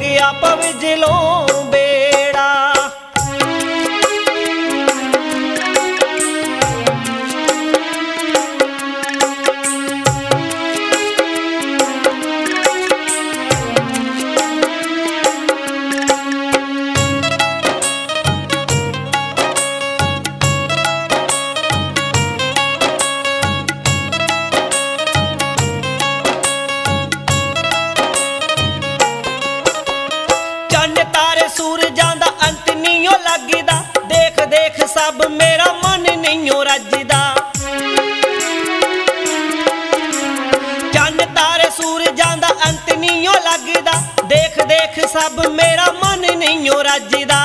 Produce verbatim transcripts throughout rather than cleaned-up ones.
गया पविजलों बेड़ा। देख देख सब मेरा मन नहीं रजदा। चन्न तारे सूरजां दा अंत नहीं लगदा, देख देख सब मेरा मन नहीं रजदा।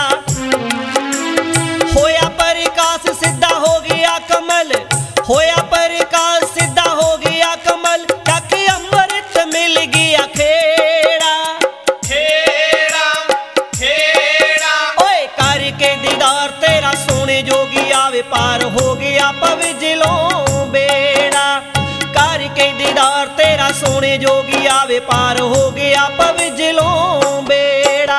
होया प्रकाश सिद्धा हो गया कमल, होया प्रकाश सिद्धा हो गया कमल, तक अमृत मिल गया खेड़ा। खेड़ा खेड़ा ओए करके दीदार तेरा सोने जोगी आवे पार हो गया पविजलों बेड़ा। करके दीदार तेरा सोने जोगी आवे पार हो गया पविजलों बेड़ा।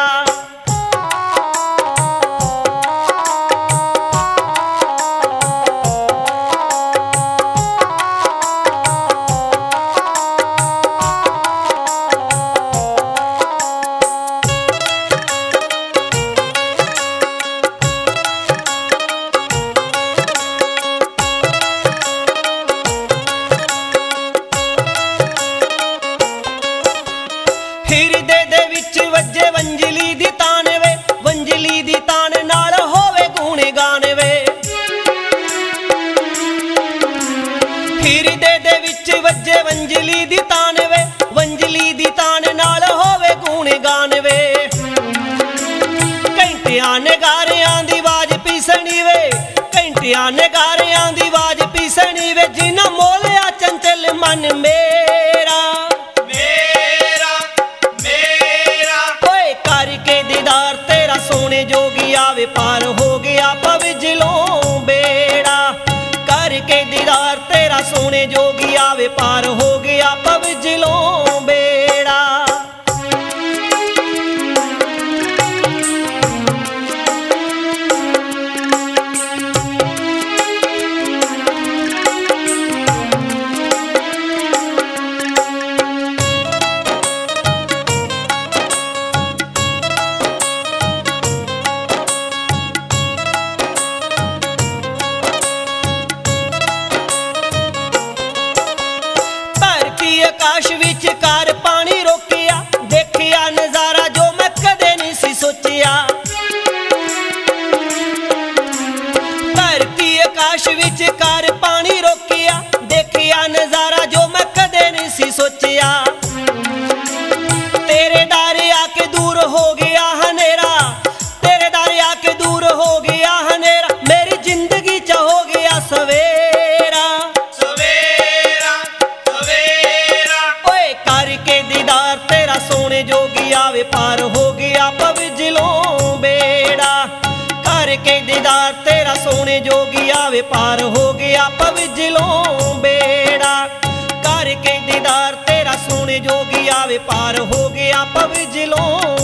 हिरदे दे विच वजे वंजली दी तान वे, वंजली दी तान नाल होवे गुणे गान वे। हिरदे दे विच वजे वंजली दी तान वे, वंजली दी तान नाल होवे गुणे गान वे। घंटियां नगारियां दी आवाज पीसणी वे, घंटियां नगारियां दी आवाज पीसणी वे, जिन्हां मोलिया चंचल मन मेरा। सोने जोगी आवे पार हो गया पविजलों बेड़ा। करके दीदार तेरा सोने जोगी आवे पार हो गया पविजलों बेड़ा। आकाश विच कार पानी रोकिया, देखिया नजारा जो मैं कदे नहीं सी सोचिया। धरती आकाश विच कार पानी रोकिया, देखिया नजारा जो मैं कदे नहीं सी सोचिया। तेरे दारे आके दूर हो गया हनेरा, तेरे दारे आके दूर हो गया हनेरा, मेरी जिंदगी च हो गया सवेरा। सोने जोगी आवे पार हो गया पविजलों बेड़ा। करके दीदार तेरा सोने जोगी आवे पार हो गया पविजलों बेड़ा। करके दीदार तेरा सोने जोगी आवे पार हो गया पविजलों